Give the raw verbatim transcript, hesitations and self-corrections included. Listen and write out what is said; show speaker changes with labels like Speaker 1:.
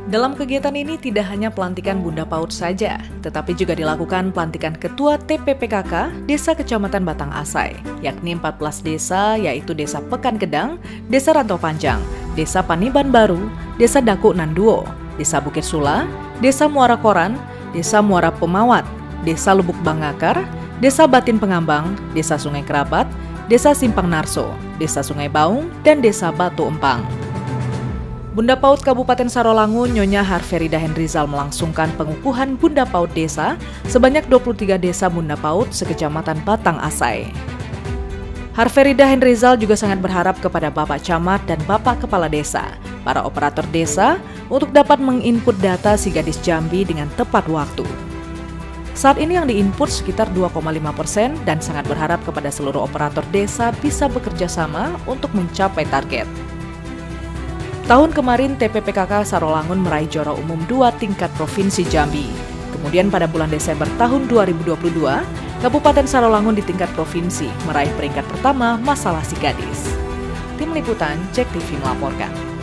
Speaker 1: Dalam kegiatan ini tidak hanya pelantikan Bunda PAUD saja, tetapi juga dilakukan pelantikan Ketua T P P K K Desa Kecamatan Batang Asai, yakni empat belas desa yaitu Desa Pekan Kedang, Desa Rantau Panjang, Desa Paniban Baru, Desa Daku Nanduo, Desa Bukit Sula, Desa Muara Koran, Desa Muara Pemawat, Desa Lubuk Bangakar, Desa Batin Pengambang, Desa Sungai Kerabat, Desa Simpang Narso, Desa Sungai Baung, dan Desa Batu Empang. Bunda PAUD Kabupaten Sarolangun Nyonya Harferida Henrizal melangsungkan pengukuhan Bunda PAUD Desa sebanyak dua puluh tiga desa Bunda PAUD sekecamatan Batang Asai. Harferida Henrizal juga sangat berharap kepada Bapak Camat dan Bapak Kepala Desa, para operator desa, untuk dapat menginput data si gadis Jambi dengan tepat waktu. Saat ini yang diinput sekitar dua koma lima persen dan sangat berharap kepada seluruh operator desa bisa bekerja sama untuk mencapai target. Tahun kemarin T P P K K Sarolangun meraih juara umum dua tingkat Provinsi Jambi. Kemudian pada bulan Desember tahun dua ribu dua puluh dua, Kabupaten Sarolangun di tingkat provinsi meraih peringkat pertama masalah si gadis. Tim Liputan Jack T V melaporkan.